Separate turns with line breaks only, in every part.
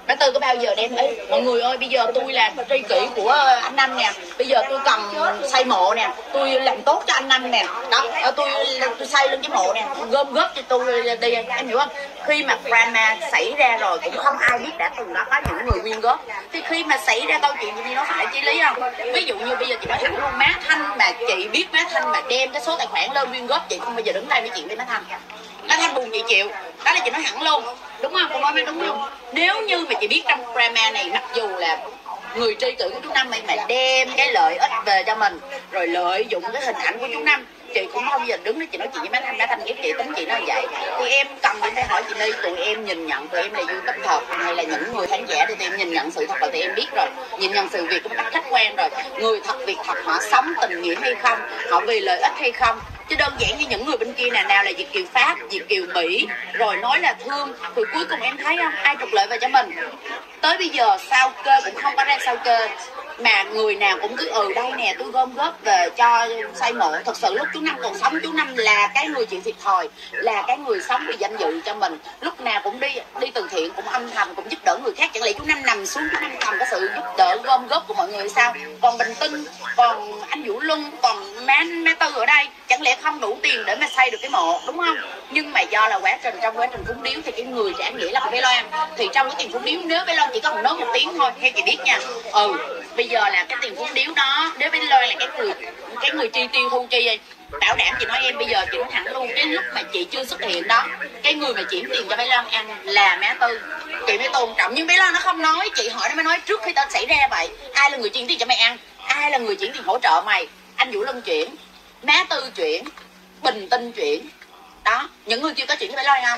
Bé Tư có bao giờ đem ấy mọi người ơi, bây giờ tôi là tri kỷ của anh Anh nè, bây giờ tôi cần xây mộ nè, tôi làm tốt cho anh Anh nè, đó tôi xây lên cái mộ nè, gom góp cho tôi đi, em hiểu không? Khi mà drama xảy ra rồi cũng không ai biết đã từng đó có những người quyên góp, thì khi mà xảy ra câu chuyện như nó phải chi lý không? Ví dụ như bây giờ chị nói thẳng luôn, má Thanh mà chị biết má Thanh mà đem cái số tài khoản lên quyên góp, chị không bao giờ đứng đây với chuyện với má Thanh. Má Thanh buồn chị chịu, đó là chị nói thẳng luôn, đúng không? Cô nói đúng không? Nếu như mà chị biết trong drama này, mặc dù là người tri kỷ của chú Năm mà đem cái lợi ích về cho mình, rồi lợi dụng cái hình ảnh của chú Năm, chị cũng không bao giờ đứng đó chị nói chuyện với má Thanh. Má Thanh ghét chị, tính chị nó như vậy thì em cần phải hỏi chị đi, tụi em nhìn nhận tụi em là YouTube thật hay là những người khán giả thì tụi em nhìn nhận sự thật là tụi em biết rồi, nhìn nhận sự việc cũng cách khách quan rồi, người thật việc thật họ sống tình nghĩa hay không, họ vì lợi ích hay không. Chứ đơn giản như những người bên kia nào là Việt kiều Pháp, Việt kiều Mỹ rồi nói là thương, thì cuối cùng em thấy không, ai trục lợi về cho mình. Tới bây giờ sao kê cũng không có ra sao kê, mà người nào cũng cứ đây nè tôi gom góp về cho xây mộ. Thật sự lúc chú Năm còn sống, chú Năm là cái người chịu thiệt thòi, là cái người sống vì danh dự cho mình, lúc nào cũng đi từ thiện, cũng âm thầm cũng giúp đỡ người khác. Chẳng lẽ chú Năm nằm xuống chú Năm cầm cái sự giúp đỡ gom góp của mọi người sao? Còn Bình Tinh, còn anh Vũ Luân, còn má Tư ở đây chẳng lẽ không đủ tiền để mà xây được cái mộ, đúng không? Nhưng mà do là trong quá trình phúng điếu thì cái người trả nghĩa là bé Loan, thì trong cái tiền phúng điếu nếu bé Loan chỉ cần nói một tiếng thôi, theo chị biết nha, bây giờ là cái tiền phúng điếu đó nếu bé Loan là cái người chi tiêu thu chi, bảo đảm chị nói em, bây giờ chị nói thẳng luôn, cái lúc mà chị chưa xuất hiện đó, cái người mà chuyển tiền cho bé Loan ăn là má Tư, chị mới tôn trọng. Nhưng bé Loan nó không nói, chị hỏi nó mới nói trước khi tao xảy ra vậy, ai là người chuyển tiền cho mày ăn, ai là người chuyển tiền hỗ trợ mày? Anh Vũ Lân chuyển, má Tư chuyển, Bình Tinh chuyển, đó những người chưa có chuyện với bé Loan không?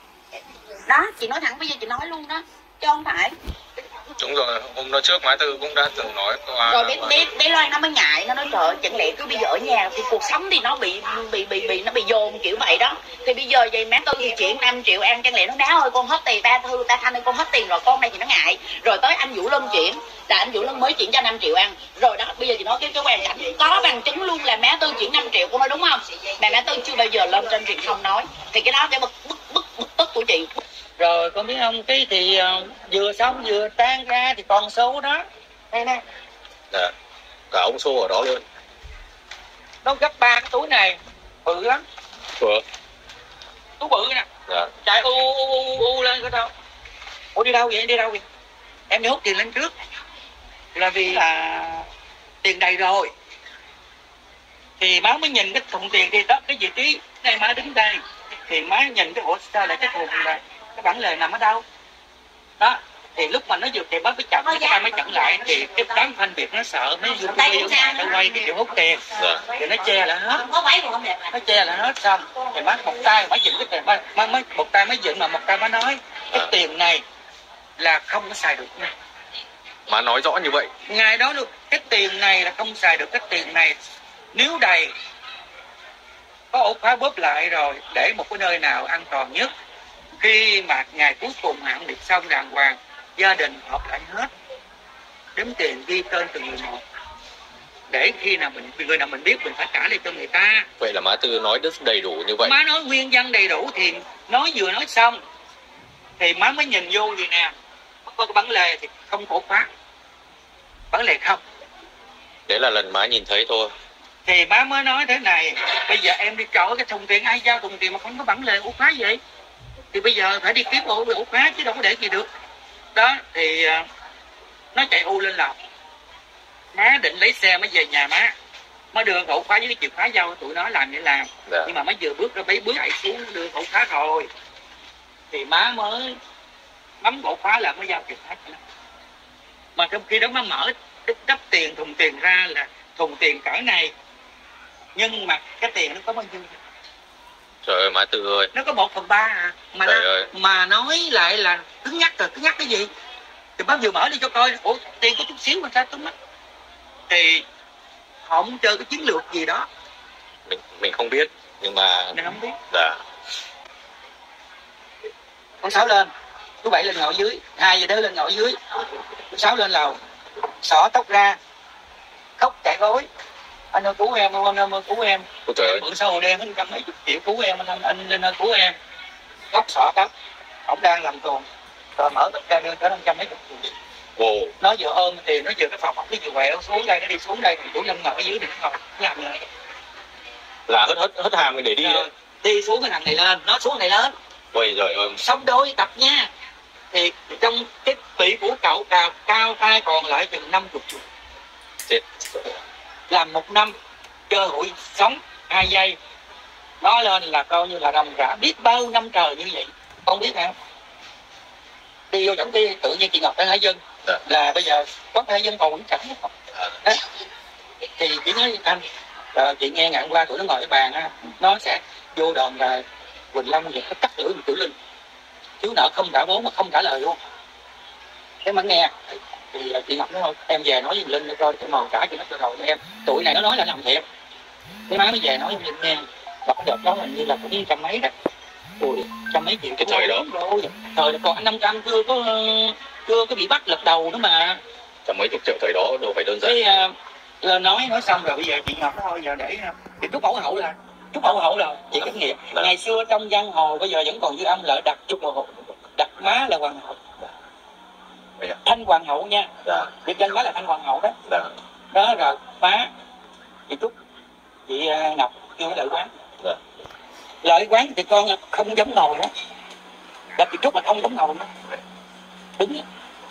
Đó chị nói thẳng, bây giờ chị nói luôn đó, chứ không phải.
Đúng rồi, hôm đó trước má Tư cũng đã từng nói qua.
Rồi bé Loan nó mới ngại, nó nói trời chẳng lẽ cứ bây giờ ở nhà thì cuộc sống thì nó bị nó bị dồn kiểu vậy đó. Thì bây giờ vậy má Tư thì chuyển 5 triệu ăn, chẳng lẽ nó đá ơi con hết tiền, ta Thanh ơi con hết tiền rồi, con này thì nó ngại. Rồi tới anh Vũ Lân chuyển, là anh Vũ Lân mới chuyển cho 5 triệu ăn. Rồi đó bây giờ chị nói cái hoàn cảnh có bằng chứng luôn là má Tư chuyển 5 triệu, con nói đúng không? Mà má Tư chưa bao giờ lên trên truyền thông nói, thì cái đó cái bực tức của chị.
Rồi con biết không, cái thì vừa xong vừa tan ra thì còn số đó đây nè.
Dạ. Cả ông số ở đó luôn.
Nó gấp 3 cái túi này, bự lắm.
Túi
bự nè.
Dạ.
Chạy u lên cái đâu. Ủa đi đâu vậy? Đi đâu vậy? Em đi hút tiền lên trước. Là vì là tiền đầy rồi. Thì má mới nhìn cái thùng tiền thì đó, cái vị trí này má đứng đây. Thì má nhìn cái ủa sao lại cái thùng này, cái bản lề nằm ở đâu? Đó, thì lúc mà nó vượt thì bác mới chậm, cái tay mới chậm lại, thì cái đám Thanh Việt nó sợ, mấy nó quay cái kiểu hút tiền, thì nó che lại hết, nó che lại hết xong, thì bác một tay mới dựng cái tiền, một tay mới dựng mà một tay mới nói cái tiền này là không có xài được nha.
Má nói rõ như vậy.
Ngày đó luôn, cái tiền này là không xài được, cái tiền này nếu đầy có ổ khóa bóp lại rồi để một cái nơi nào an toàn nhất. Khi mà ngày cuối cùng hạn liệt xong đàng hoàng, gia đình họp lại hết, đếm tiền ghi tên từng người một, để khi nào người nào mình biết mình phải trả lại cho người ta.
Vậy là má Tư nói rất đầy đủ như vậy.
Má nói nguyên văn đầy đủ, thì vừa nói xong thì má mới nhìn vô gì nè, có cái bản lề thì không cổ khóa, bản lề không.
Đấy là lần má nhìn thấy thôi.
Thì má mới nói thế này, bây giờ em đi chọi cái thùng tiền, ai giao thùng tiền mà không có bản lề ổ khóa vậy? Thì bây giờ phải đi kiếm ổ khóa chứ đâu có để gì được. Đó, thì nó chạy lên lầu. Má định lấy xe mới về nhà má đưa ổ khóa với cái chìa khóa giao tụi nó làm vậy làm.
Dạ.
Nhưng mà má vừa bước ra mấy bước chạy xuống đưa ổ khóa rồi. Thì má mới bấm ổ khóa là mới giao chìa khóa cho nó. Mà trong khi đó má mở cái đắp tiền thùng tiền ra là thùng tiền cỡ này, nhưng mà cái tiền nó có bao nhiêu?
Trời ơi má Tư ơi,
nó có 1/3 à, mà nói lại là cứng nhắc rồi, cứng nhắc cái gì? Thì bác vừa mở đi cho coi, ủa tiền có chút xíu mà sao cứng mắt? Thì họ muốn chơi cái chiến lược gì đó,
mình không biết, nhưng mà
mình không biết.
Dạ.
Con Sáu lên, chú Bảy lên ngồi dưới, 2 giờ đứa lên ngồi dưới, chú Sáu lên lầu, xỏ tóc ra, khóc chạy gối. Anh ơi cứu em, anh ơi cứu em. Bữa sau hồi đêm anh cầm mấy chục triệu cứu em, anh lên ơi cứu em. Khóc xỏ tóc, ổng đang làm tuồng. rồi mở tất cả đưa cho 500 mấy chục triệu.
Ồ.
Nó vừa ôm tiền, nó vừa cái phòng nó vừa quẹo xuống đây, nó đi xuống đây thì chủ nhân ngồi ở dưới này nó ngồi làm này
Là hất hàm để đi đấy.
Đi xuống cái thằng này lên, nó xuống này lên.
Ôi giời ơi.
Xong đôi tập nha. Thì trong cái tỷ của cậu cao tay còn lại chừng 50 triệu.
Chết.
Làm 1 năm cơ hội sống 2 giây, nó lên là coi như là đồng cả biết bao năm trời như vậy. Không biết hả? Đi vô chẳng đi tự nhiên chị Ngọc ở Hải Dân là bây giờ có Hải Dân còn vẫn chẳng không? Thì chị nói anh chị nghe ngày hôm qua tụi nó ngồi cái bàn á, nó sẽ vô đòn là Quỳnh Long vậy, nó cắt lưỡi Tiểu Linh, thiếu nợ không trả vốn mà không trả lời luôn. Em mà nghe thì chị Ngọc nói thôi em về nói với Linh coi cái mòn trả cho nó cho rồi em. Tụi này nó nói là làm thiệt. Cái má mới về nói với Linh nghe, và cái đợt đó hình như là cũng trăm mấy đó. Ui, trăm mấy triệu
cái thời đó.
Thời đó còn anh 500 chưa có bị bắt lật đầu nữa mà.
Trăm mấy chục triệu thời đó đâu phải đơn giản.
Cái nói xong rồi bây giờ chị Ngọc thôi giờ để thì Trúc Mẫu Hậu là chị kinh nghiệm. Ngày xưa trong giang hồ bây giờ vẫn còn dư âm lợi đặt Trúc Mẫu Hậu, đặt má là hoàng hậu. Thanh hoàng hậu nha. Biệt danh má là Thanh hoàng hậu đó. Đó rồi má chị Trúc, chị Ngọc kêu Lợi Quán. Lợi Quán thì con không giống ngồi đó. Gặp chị Trúc mà không giống ngồi đó. Đứng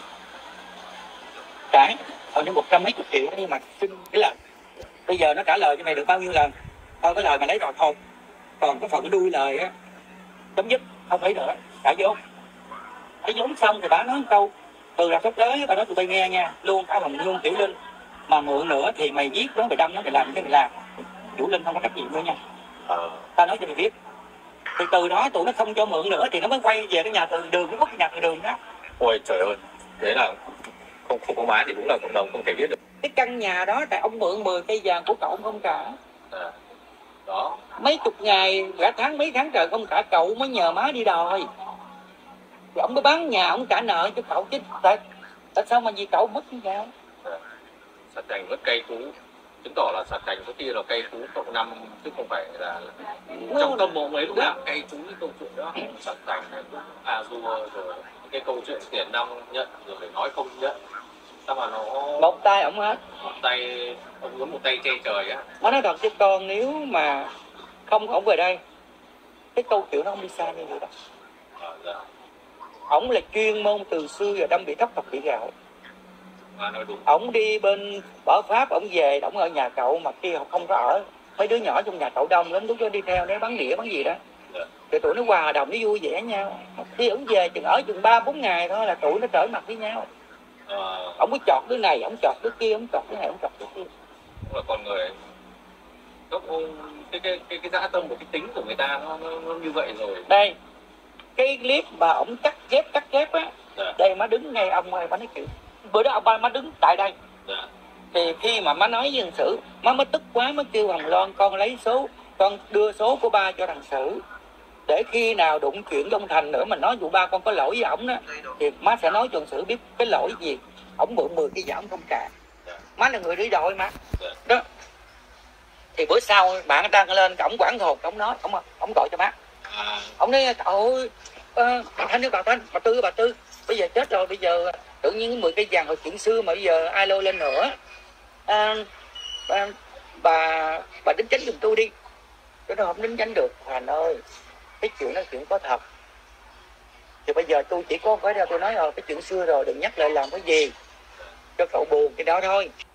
trả hồi như 100 mấy chục triệu nhưng mà xin cái lời. Bây giờ nó trả lời cho mày được bao nhiêu lần? Thôi cái lời mà lấy rồi thôi. Còn cái phần đuôi lời á chấm dứt không phải nữa, trả vốn. Trả vốn xong thì bà nói một câu từ là sắp tới bà nói tụi bay nghe nha, luôn cả Hồng Nhung Tiểu Linh mà mượn nữa thì mày giết nó, mày đâm nó, mày làm cái mày làm. Chủ Linh không có trách nhiệm nữa nha. Ta nói cho mày biết. Thì từ đó tụi nó không cho mượn nữa thì nó mới quay về cái nhà từ đường, cái nhà từ đường đó.
Ôi trời ơi, thế là không có má thì đúng là cộng đồng không thể biết được.
Cái căn nhà đó tại ông mượn 10 cây vàng của cậu không trả.
Đó.
Mấy chục ngày, mấy tháng trời không trả, cậu mới nhờ má đi đòi. Thì ông mới bán nhà, ông trả nợ cho cậu chứ. Tại sao mà vì cậu mất như vậy?
Sạt Cành mất cây cú, chứng tỏ là Sạt Cành có khi là cây cú cộng 5 chứ không phải là trong tâm mộ mấy lúc nào cây cú cái câu chuyện đó. Sạt Cành Azure rồi cái câu chuyện tiền năm nhận rồi phải nói không nhận. Sao mà nó
một tay ông hết.
Một tay ông muốn một tay che trời á.
Nó nói thật chứ con nếu mà không ổng về đây cái câu chuyện nó không đi xa như vậy đâu. Ổng là chuyên môn từ xưa giờ đâm bị thấp thọc bị gạo. Ổng đi bên bỏ Pháp, ổng về, ổng ở nhà cậu mà khi không có ở, mấy đứa nhỏ trong nhà cậu đông lắm, lúc đó đi theo để bắn đĩa bắn gì đó. Thì tụi nó hòa đồng, nó vui vẻ nhau. Khi ổng về chừng ở chừng 3-4 ngày thôi là tụi nó trở mặt với nhau. Ổng mới chọt đứa này, ổng chọt đứa kia, ổng chọt đứa này, ổng chọt đứa kia.
Đúng là con người cái dã tâm của cái tính của người ta nó như vậy rồi.
Đây cái clip mà ổng cắt ghép á, đây má đứng ngay ông ơi, má nói chuyện bữa đó ông ba má đứng tại đây. Thì khi mà má nói với thằng Sử, má mới tức quá mới kêu thằng Loan con lấy số, con đưa số của ba cho thằng Sử để khi nào đụng chuyện với ông Thành nữa mình nói vụ ba con có lỗi với ổng đó thì má sẽ nói cho thằng Sử biết cái lỗi gì. Ổng mượn 10 cái giảm không trả, má là người đi đòi mà đó. Thì bữa sau bạn đăng lên ổng quản hồn, ổng nói ổng gọi cho má, ổng nói trời ơi Thanh yêu bà Tư bây giờ chết rồi, bây giờ tự nhiên 10 cây vàng hồi chuyện xưa mà bây giờ ai lôi lên nữa. Bà đính chánh giùm tôi đi. Tôi nói không đính chánh được Thành ơi, cái chuyện đó chuyện có thật. Thì bây giờ tôi chỉ có cái đó tôi nói cái chuyện xưa rồi đừng nhắc lại làm cái gì cho cậu buồn cái đó thôi.